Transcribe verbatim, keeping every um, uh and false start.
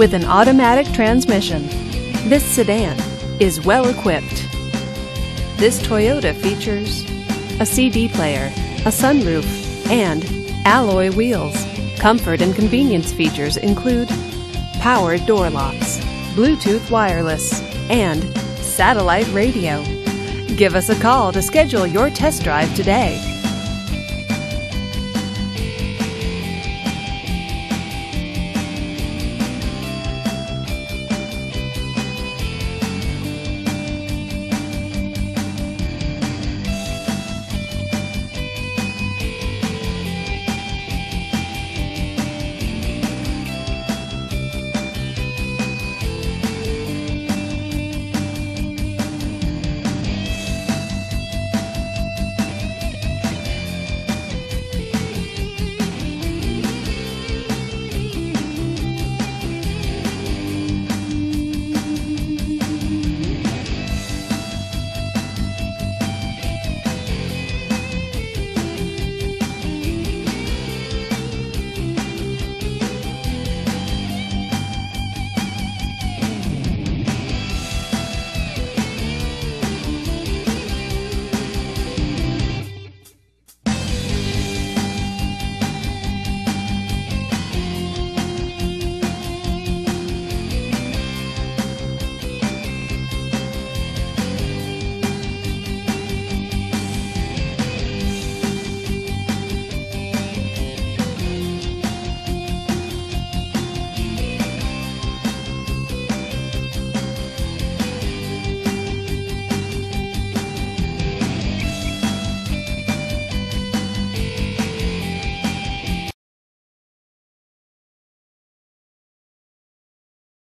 with an automatic transmission. This sedan is well equipped. This Toyota features a C D player, a sunroof, and alloy wheels. Comfort and convenience features include power door locks, Bluetooth wireless, and satellite radio. Give us a call to schedule your test drive today.